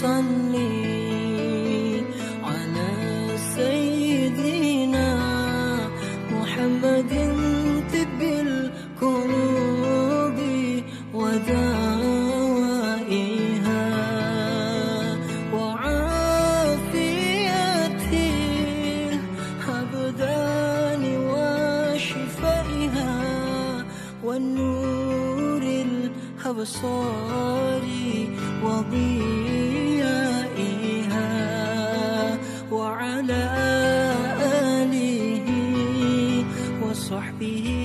صلي على سيدنا محمد طب القلوب ودوائها وعافية الأبدان وشفائها والنور الأبصار وضيائها وعلى آله وصحبه